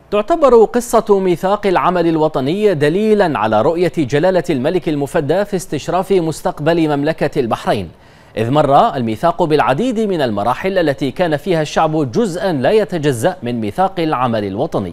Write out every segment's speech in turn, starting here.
تعتبر قصة ميثاق العمل الوطني دليلا على رؤية جلالة الملك المفدى في استشراف مستقبل مملكة البحرين، إذ مر الميثاق بالعديد من المراحل التي كان فيها الشعب جزءا لا يتجزأ من ميثاق العمل الوطني.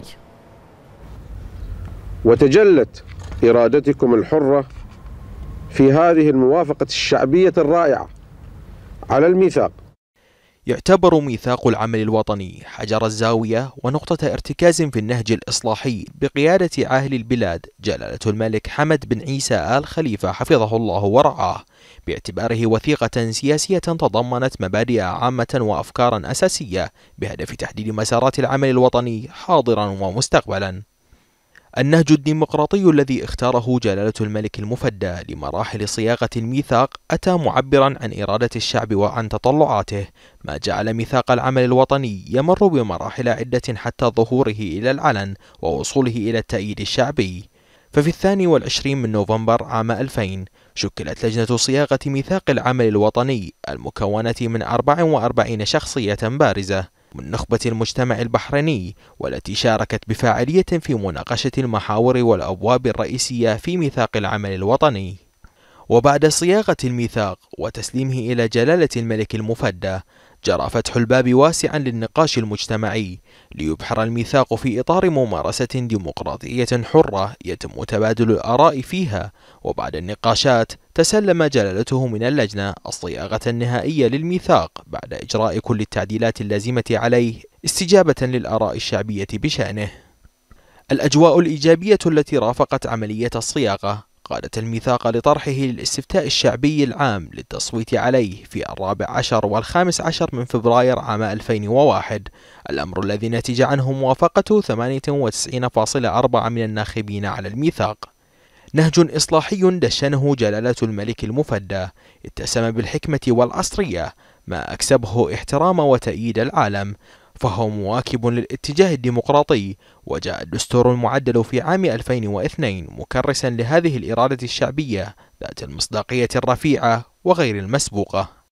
وتجلت إرادتكم الحرة في هذه الموافقة الشعبية الرائعة على الميثاق. يعتبر ميثاق العمل الوطني حجر الزاوية ونقطة ارتكاز في النهج الإصلاحي بقيادة عاهل البلاد جلالة الملك حمد بن عيسى آل خليفة حفظه الله ورعاه، باعتباره وثيقة سياسية تضمنت مبادئ عامة وأفكارا أساسية بهدف تحديد مسارات العمل الوطني حاضرا ومستقبلا. النهج الديمقراطي الذي اختاره جلالة الملك المفدى لمراحل صياغة الميثاق أتى معبرا عن إرادة الشعب وعن تطلعاته، ما جعل ميثاق العمل الوطني يمر بمراحل عدة حتى ظهوره إلى العلن ووصوله إلى التأييد الشعبي. ففي 22 من نوفمبر عام 2000 شكلت لجنة صياغة ميثاق العمل الوطني المكونة من 44 شخصية بارزة من نخبة المجتمع البحريني، والتي شاركت بفاعلية في مناقشة المحاور والأبواب الرئيسية في ميثاق العمل الوطني. وبعد صياغة الميثاق وتسليمه إلى جلالة الملك المفدى، جرى فتح الباب واسعا للنقاش المجتمعي ليبحر الميثاق في إطار ممارسة ديمقراطية حرة يتم تبادل الآراء فيها. وبعد النقاشات تسلم جلالته من اللجنة الصياغة النهائية للميثاق بعد إجراء كل التعديلات اللازمة عليه استجابة للآراء الشعبية بشأنه. الأجواء الإيجابية التي رافقت عملية الصياغة قادت الميثاق لطرحه للاستفتاء الشعبي العام للتصويت عليه في 14 و15 من فبراير عام 2001، الأمر الذي نتج عنه موافقة 98.4% من الناخبين على الميثاق. نهج إصلاحي دشنه جلالة الملك المفدى اتسم بالحكمة والعصرية، ما أكسبه احترام وتأييد العالم، فهو مواكب للاتجاه الديمقراطي. وجاء الدستور المعدل في عام 2002 مكرسا لهذه الإرادة الشعبية ذات المصداقية الرفيعة وغير المسبوقة.